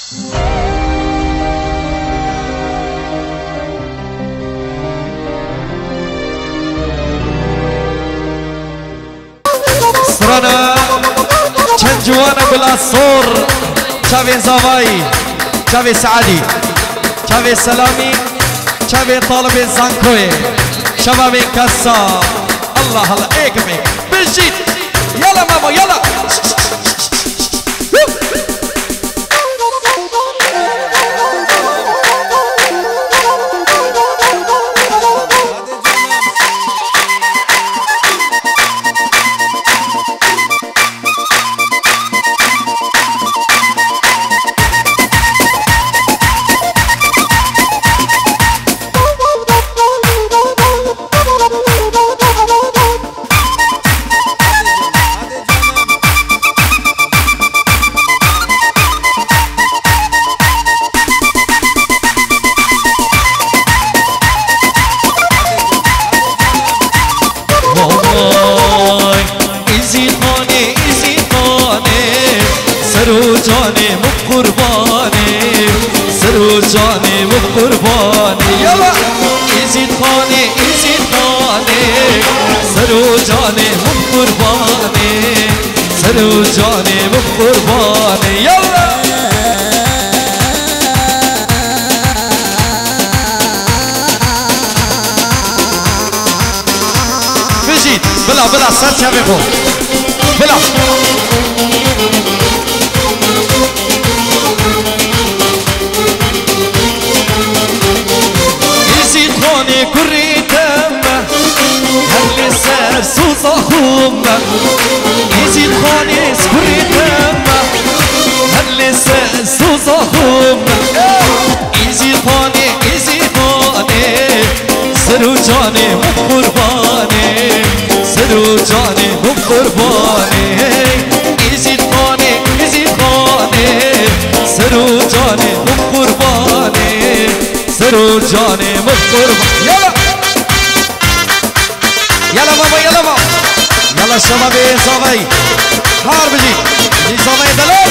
سرانا چند جوانا بالاسور شافي زاوي شافي سعدي شافي سلامي شافي طالب زانكوي شباب كسا الله الله ايكمي بالجيت يلا ماما يلا جاني وقرباني يلا يزيد خاني يزيد خاني سرو جاني وقرباني سرو جاني وقرباني يلا بجيت بلا بلا صرت يا بيخو بلا كري تمه هل سر سوزهم يزيد خانيس كري تمه هل سر سوزهم يزيد خاني سرو جاني مقرباني سرو جاني مقرباني يزيد خاني سرو جاني مقرباني سرو جاني مقرباني يلا يلا بابا يلا بابا يلا شبابي صبي هار بجي بجي صبي دلال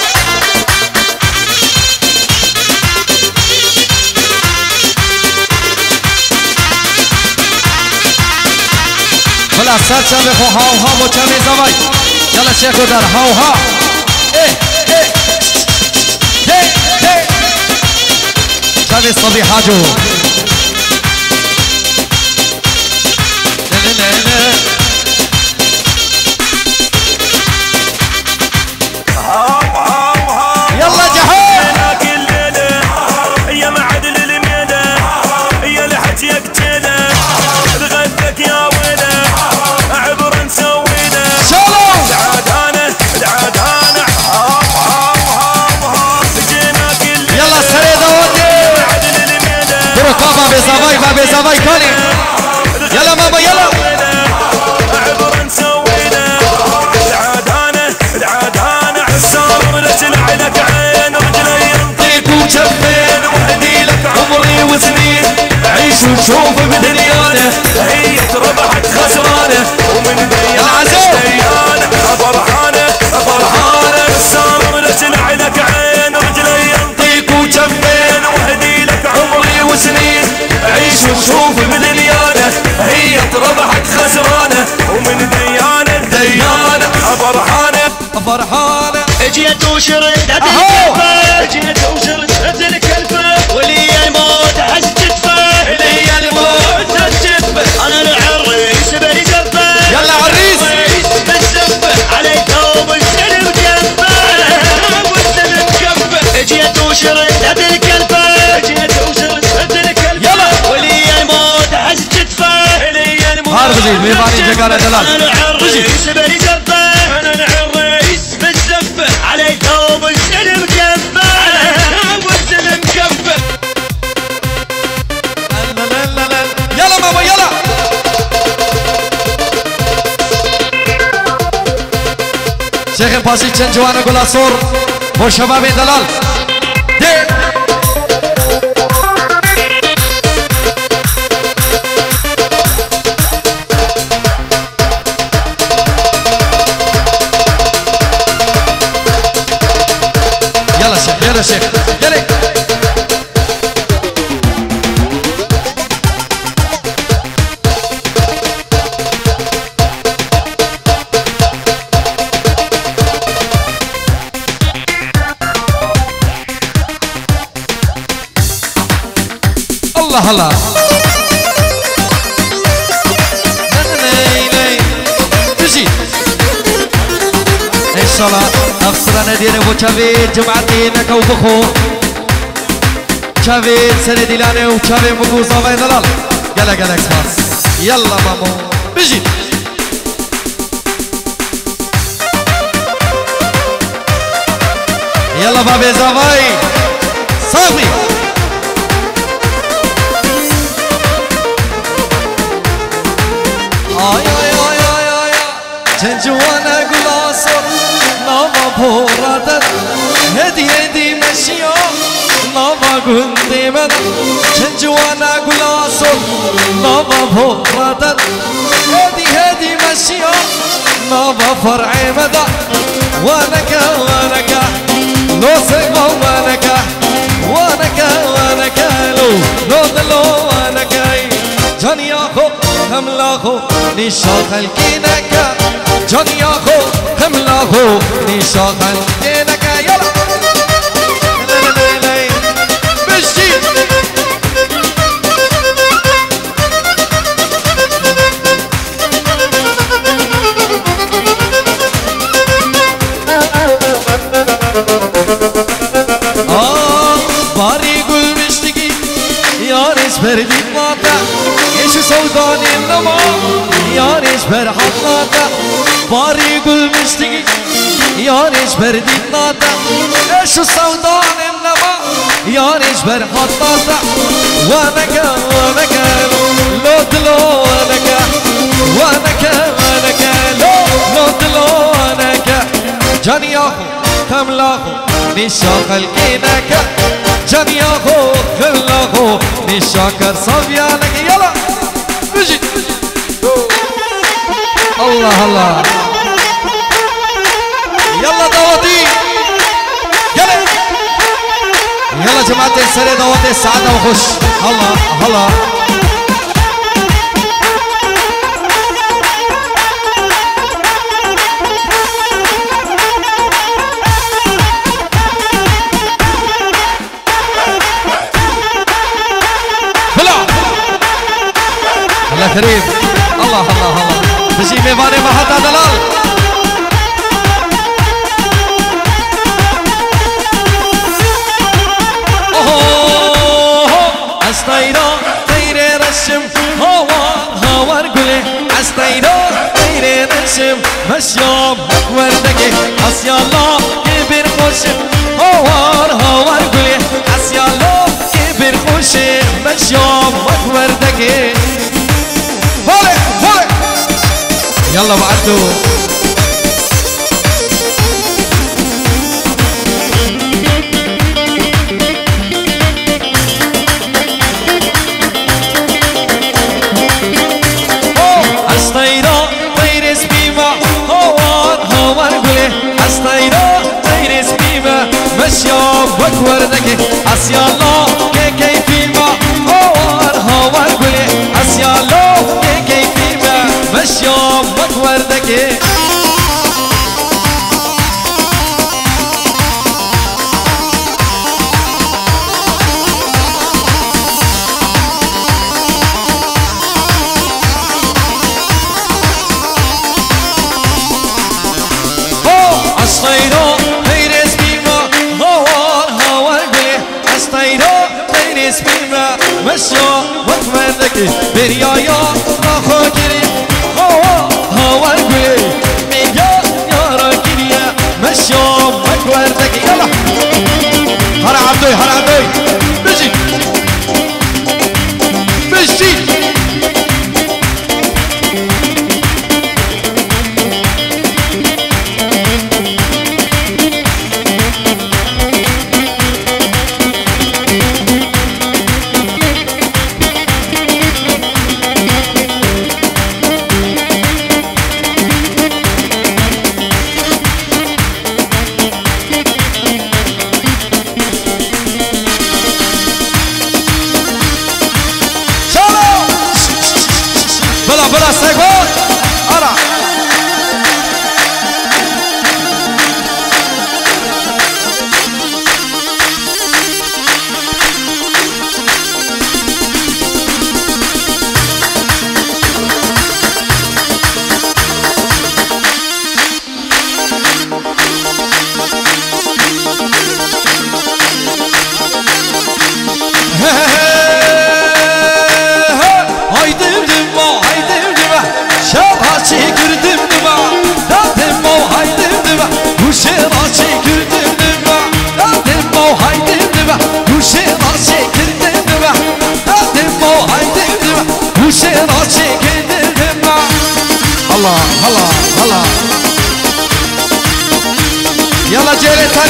بلا سات شبي خو هاو هاو وشبي صبي يلا شيخو در هاو ها شبي صبي حاجو يلا جهاد كل ليله يا معدل الميله يا لحجيك جيله لغدك يا ويله عبر نسوينا العاد انا جينا كل يلا سريده ودي معدل الميله بركه بابي زافاي كاني يلا ماما يلا عبر نسوينا العاد انا حسام رجل عينك عين رجلي ينطيك وجفين وهدي لك عمري وسنين عيش وشوف بدنيانه هي ربحت خسرانه ومن ديانه فرحانه حسام رجل عينك عين رجلي ينطيك وجفين وهدي لك عمري وسنين عيش وشوف بدنيانه هي ربحت خسرانه ومن ديانه فرحانه اجيت وشرت الكلفه اجيت وشرت الكلفه ولي الموت حز كتفه لي الموت حز كتفه انا العريس بالزفه يلا عريس بالزفه علي ثوب السلم جفه والسلم جفه اجيت وشرت الكلفه اجيت وشرت الكلفه يلا ولي الموت حز كتفه لي الموت هار بجيت ميماني جقاله دلال انا العريس بالزفه انا العريس بالزفه علي ثوب السلم جفه والسلم جفه يلا ماما يلا شيخ باسي چند جوانا گلا سور و شباب دلال دي يلا شيخ يلا شيخ يلا الله الله بجي ان شاء الله افسرنا دير ابو شافي جمعتي انك وبخو شافي سنه ديلاني وشافي مبو صافي ضلال يلا يلا اكسباس يلا مامو بجي يلا بابي زافاي صافي آي آي آي آي آي جنجوانا قلاصر نوما بورادت هدي هدي مشيو نوما قندي مدى جنجوانا قلاصر نوما بورادت هدي هدي مشيو نوما فرعي مدى وانكا وانكا لو سيبا وانكا وانكا وانكا لو دلو وانكا جاني آخو هملاخو نشا خلقينك جاني آخو هملاخو نشا خلقينك يلا بشي باري قول مشتكي يا ريس بردي ماتا ايش سوداني النما يا ريس برحماتا باري يقول مشتكي يا ريس بردي ماتا ايش سوداني النما يا ريس برحماتا وانكا وانكا لو دلو وانكا وانكا وانكا لو دلو وانكا جاني اخو كملاخو نشا خلقينك جاني اخو خلاخو نشاكر صبيانك يلا بجي الله الله يلا دواتي يلا يلا جماعة السري دواتي السعادة وخش هلا هلا الله كريم الله الله الله بجي ميفاني ما حتى دلال استيرا تيري رشم هوار قولي استيرا تيري رشم مشيوم وردكي اسيا الله كبير خوشم هوار قولي اسيا الله كبير خوشم مشيوم وردكي يلا بعدوا استيرا تيرس بيما هوار قولي استيرا تيرس بيما مشيوم وردكي اسيا الله كي فيما هوار قولي اسيا الله كي فيما مشيوم وردكي استيرا تيرس بيما هوار قولي استيرا تيرس بيما مشيوم وردكي بريايا راخو كري هوار قولي ميجا يارا كريا مشيوم وردكي يلا هلا عبدوي هلا عبدوي بجي بجي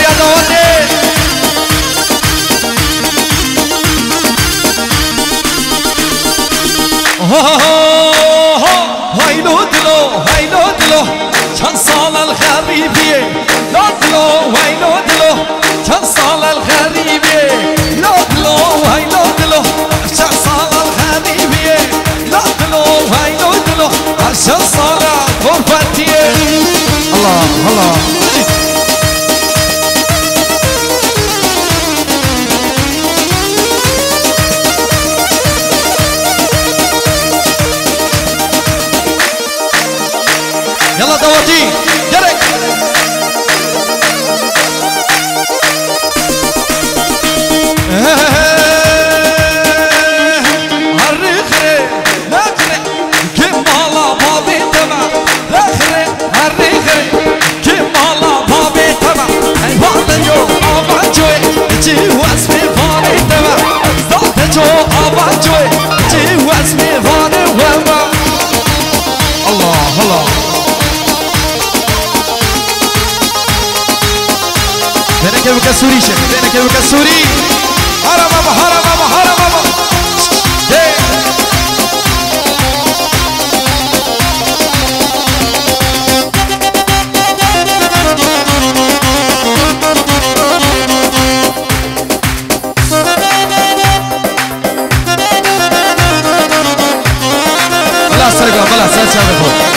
يا دواني هاي لو دلو چند سال الغریبیه لو هاي لو چند سال الغریبیه لو هاي لو چند سال الغریبیه لو هاي لو چند سال غربتیه الله الله يلا دواتي يلك هالرخري نخري كم مالا بابي تبع رخري هالرخري كم مالا بابي تبع بعد جو أبا جوي جي واسمي فاني تبع ذات جو أبا جوي جي واسمي فاني وما الله الله فينك بك السوري شيخ فينك بك السوري هرا بابا هرا بابا هرا بابا بلا سرقة بلا سرقة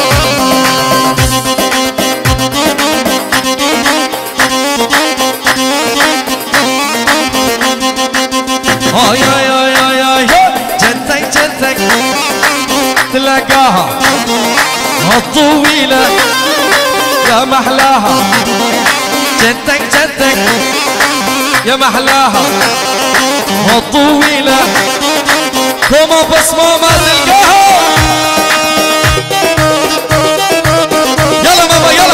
آي آي آي آي آي جنتك جنتك تلقاها الطويلة يا محلاها جنتك جنتك يا محلاها الطويلة كما بصمة ما تلقاها يلا ماما يلا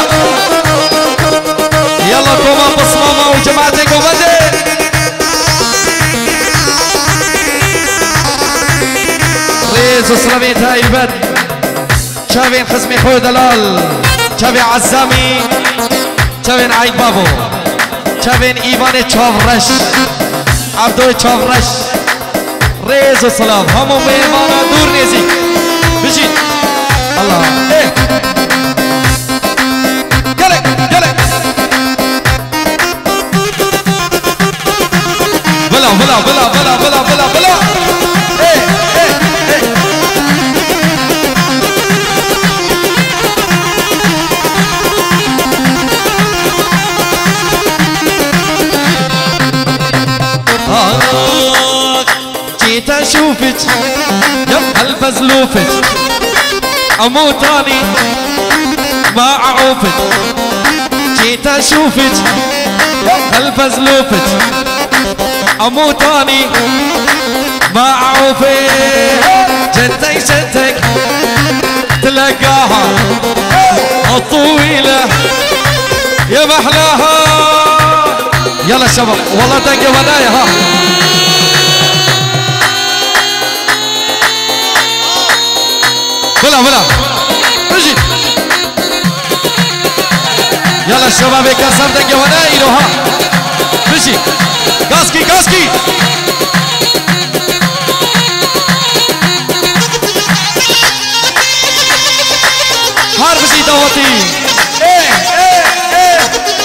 يلا كما بصمة ما وجماعتك وبدي ريز وسلاميت هاي البد شافين خزمي خوي دلال شافين عزامي شافين عيد بابو شافين ايمان تشافرش عبدو تشافرش ريز وسلام همو ميمانا دور نيزي بجي الله ايه يلك يلك بلا بلا بلا بلا بلا بلا بلا ايه ايه جيت اشوفك يا قلب زلوفك اموت اني ما اعوفك جيت اشوفك يا قلب زلوفك اموت اني ما اعوفك جنتك جنتك تلقاها الطويلة يا محلاها يلا شباب والله دقة ونايا ها بلا بلا اجي يلا الشباب كسر دقة ونايا ها بجي غاسكي غاسكي هار بجي دوتي ايه ايه ايه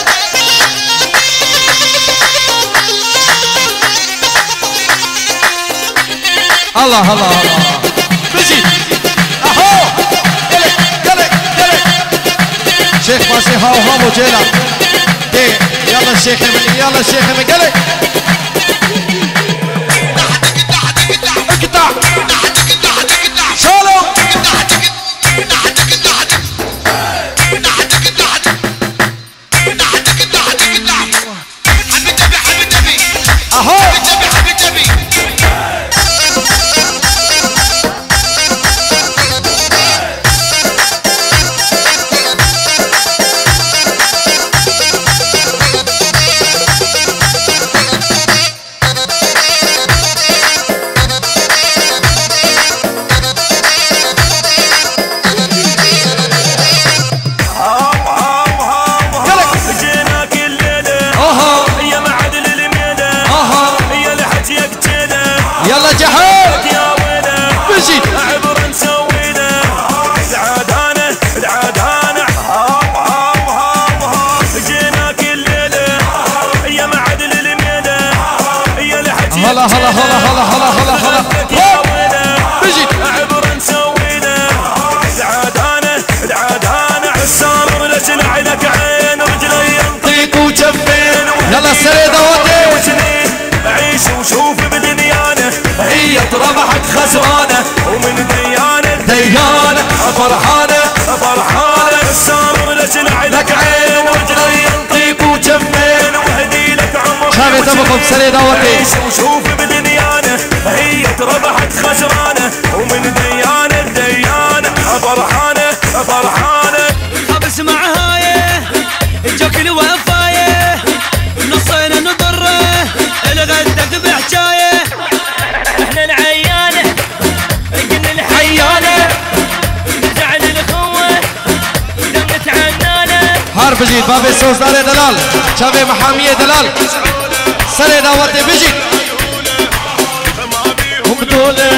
الله الله الله بجي اهو يلك يلك يلك شيخ ماشي هاو هاو جيلا ايه يلا الشيخ يلا الشيخ يلك اقطع شالو اهو هلا هلا هلا هلا هلا هلا هلا بيجي عبر نسوينا العدانة عالسامر لجل عينك عين رجلي ينطيك وجفين يلا السريدة ودي عيش وشوف بدنيانا هي ربحت خسرانة ومن ديانة فرحانة السامر لجل عينك عين رجلي ينطيك وجفين وهدي لك عمر شافي تبقى بسريدة ودي عيش وشوف بدنيانا هي ربحت خسرانة ومن ديانة فرحانة حبس معهايه جوك الوفايه نصينا نضره الغدك بحجايه احنا العيانه قلنا الحيانه نزعل الاخوه دمت عنانه حرب جيد بابي سوس داري دلال شافي محامية دلال سريدة ودي بيجي وبدولة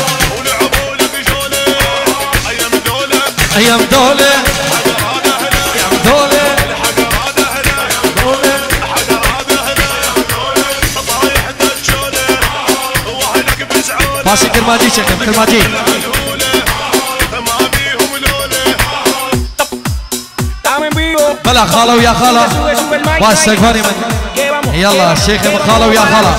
ايام دولة باشي كرماجي شكل كرماجي بلا خالة ويا خالة باش سقفاني من يلا الشيخ خالة ويا خالة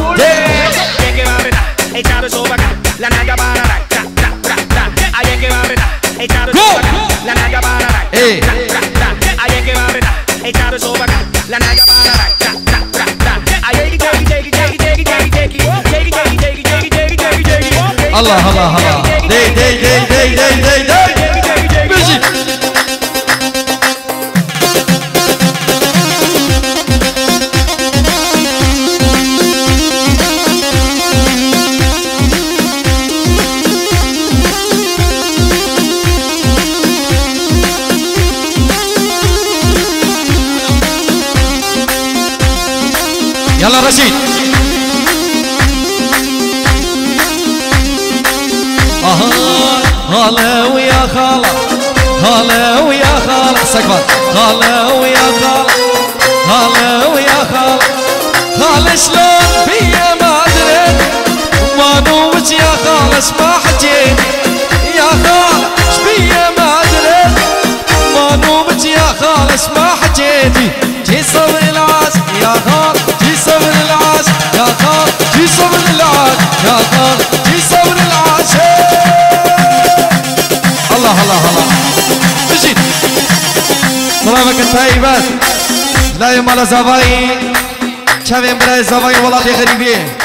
الله الله الله دي دي دي دي دي دي دي بيجي يلا رشيد هلا ويا خالة هلا ويا خالة سقفات هلا ويا خالة هلا ويا خالة خالة شلون بيا ما دريت ما نومت يا خالة اسمع حكيت يا خالة شبيا ما دريت ما نومت يا خالة اسمع حكيتي جي صبر العاش يا خالة جي صبر العاش يا خالة جي صبر العاش يا خالة جي صبر العاش الله الله الله بجيت سلامك الطيبات لا يمال زباين شافين براي زباين والله غريبين